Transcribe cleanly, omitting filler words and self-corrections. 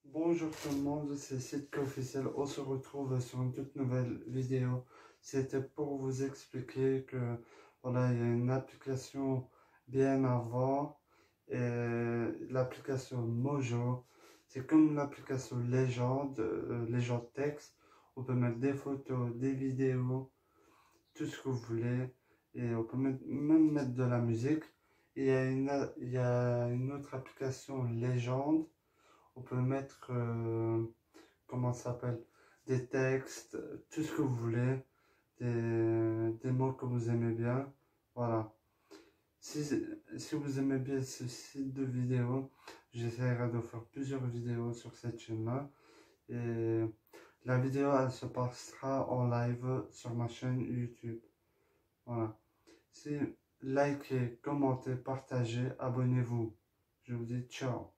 Bonjour tout le monde, c'est Sitka Officiel. On se retrouve sur une toute nouvelle vidéo. C'était pour vous expliquer que voilà, il y a une application bien avant et l'application Mojo. C'est comme l'application Légende, Légende Texte. On peut mettre des photos, des vidéos, tout ce que vous voulez. Et on peut même mettre de la musique. Et il y a une autre application Légende. On peut mettre, comment ça s'appelle, des textes, tout ce que vous voulez, des mots que vous aimez bien. Voilà. Si, si vous aimez bien ce site de vidéo, j'essaierai de faire plusieurs vidéos sur cette chaîne-là. Et la vidéo, elle se passera en live sur ma chaîne YouTube. Voilà. Si likez, commentez, partagez, abonnez-vous. Je vous dis ciao.